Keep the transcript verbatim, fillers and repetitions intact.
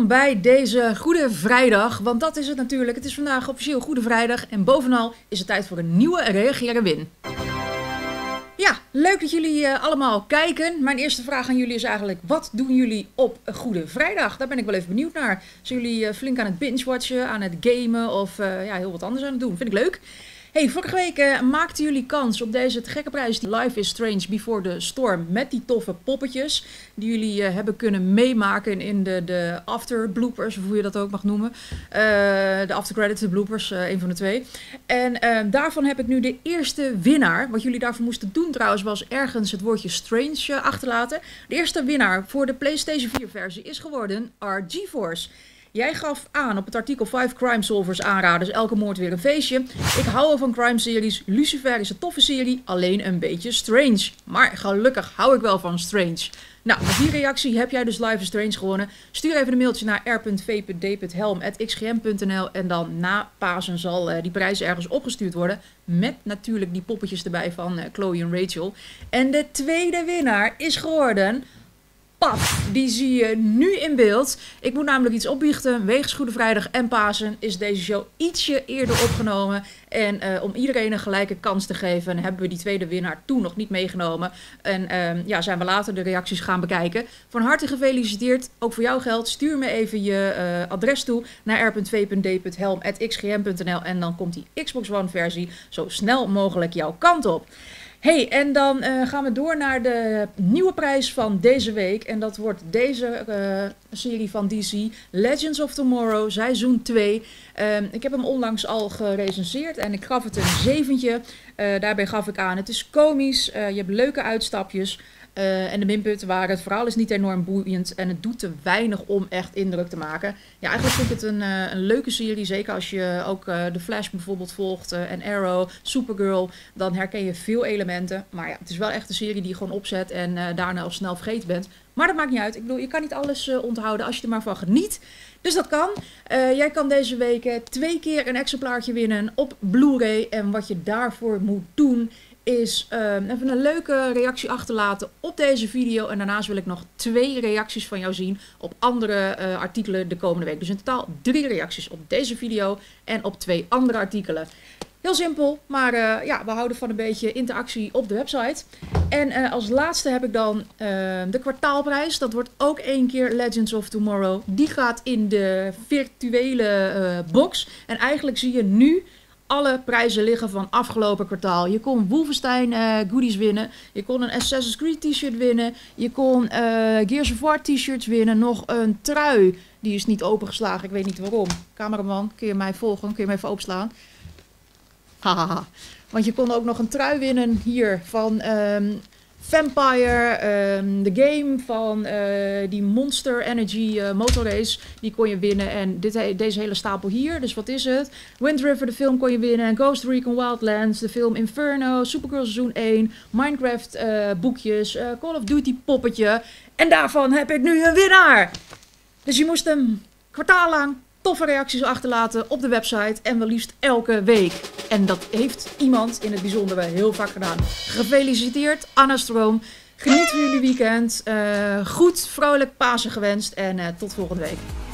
welkom bij deze Goede Vrijdag, want dat is het natuurlijk. Het is vandaag officieel Goede Vrijdag en bovenal is het tijd voor een nieuwe Reageren Win. Ja, leuk dat jullie uh, allemaal kijken. Mijn eerste vraag aan jullie is eigenlijk, wat doen jullie op Goede Vrijdag? Daar ben ik wel even benieuwd naar. Zijn jullie uh, flink aan het binge-watchen, aan het gamen of uh, ja, heel wat anders aan het doen? Vind ik leuk. Hey, vorige week uh, maakten jullie kans op deze te gekke prijs, die Life is Strange Before the Storm, met die toffe poppetjes die jullie uh, hebben kunnen meemaken in de, de after bloopers, of hoe je dat ook mag noemen. Uh, de after credits, de bloopers, uh, een van de twee. En uh, daarvan heb ik nu de eerste winnaar. Wat jullie daarvoor moesten doen trouwens was ergens het woordje Strange uh, achterlaten. De eerste winnaar voor de PlayStation vier versie is geworden R GeForce. Jij gaf aan op het artikel vijf Crime Solvers aanraders, elke moord weer een feestje. Ik hou al van crime series, Lucifer is een toffe serie, alleen een beetje strange. Maar gelukkig hou ik wel van strange. Nou, met die reactie heb jij dus Life is Strange gewonnen. Stuur even een mailtje naar r punt v punt d punt helm at x g m punt n l en dan na Pasen zal uh, die prijs ergens opgestuurd worden. Met natuurlijk die poppetjes erbij van uh, Chloe en Rachel. En de tweede winnaar is geworden... Paf, die zie je nu in beeld. Ik moet namelijk iets opbiechten. Wegens Goede Vrijdag en Pasen is deze show ietsje eerder opgenomen. En uh, om iedereen een gelijke kans te geven, hebben we die tweede winnaar toen nog niet meegenomen. En uh, ja, zijn we later de reacties gaan bekijken. Van harte gefeliciteerd. Ook voor jou geldt. Stuur me even je uh, adres toe naar r punt v punt d punt helm at x g m punt n l. En dan komt die Xbox One versie zo snel mogelijk jouw kant op. Hey, en dan uh, gaan we door naar de nieuwe prijs van deze week. En dat wordt deze uh, serie van D C, Legends of Tomorrow, seizoen twee. Uh, ik heb hem onlangs al gerecenseerd en ik gaf het een zeventje. Uh, daarbij gaf ik aan, het is komisch, uh, je hebt leuke uitstapjes. Uh, en de minpunten waren, het verhaal is niet enorm boeiend en het doet te weinig om echt indruk te maken. Ja, eigenlijk vind ik het een, uh, een leuke serie, zeker als je ook uh, The Flash bijvoorbeeld volgt uh, en Arrow, Supergirl, dan herken je veel elementen. Maar ja, het is wel echt een serie die je gewoon opzet en uh, daarna al snel vergeten bent. Maar dat maakt niet uit, ik bedoel, je kan niet alles uh, onthouden als je er maar van geniet. Dus dat kan. Uh, jij kan deze week uh, twee keer een exemplaartje winnen op Blu-ray en wat je daarvoor moet doen is uh, even een leuke reactie achterlaten op deze video. En daarnaast wil ik nog twee reacties van jou zien op andere uh, artikelen de komende week. Dus in totaal drie reacties op deze video en op twee andere artikelen. Heel simpel, maar uh, ja, we houden van een beetje interactie op de website. En uh, als laatste heb ik dan uh, de kwartaalprijs. Dat wordt ook één keer Legends of Tomorrow. Die gaat in de virtuele uh, box. En eigenlijk zie je nu alle prijzen liggen van afgelopen kwartaal. Je kon Wolfenstein uh, goodies winnen. Je kon een Assassin's Creed t-shirt winnen. Je kon uh, Gears of War t-shirts winnen. Nog een trui. Die is niet opengeslagen. Ik weet niet waarom. Cameraman, kun je mij volgen? Kun je mij even openslaan? Hahaha. Want je kon ook nog een trui winnen hier van um, Vampire, um, de game van uh, die Monster Energy uh, motorrace, die kon je winnen. En dit, deze hele stapel hier, dus wat is het? Wind River, de film kon je winnen. Ghost Recon Wildlands, de film Inferno, Supergirl seizoen één, Minecraft uh, boekjes, uh, Call of Duty poppetje. En daarvan heb ik nu een winnaar! Dus je moest een kwartaal lang toffe reacties achterlaten op de website en wel liefst elke week. En dat heeft iemand in het bijzonder wel heel vaak gedaan. Gefeliciteerd, Anna Stroom. Geniet van jullie weekend. Uh, goed, vrolijk Pasen gewenst en uh, tot volgende week.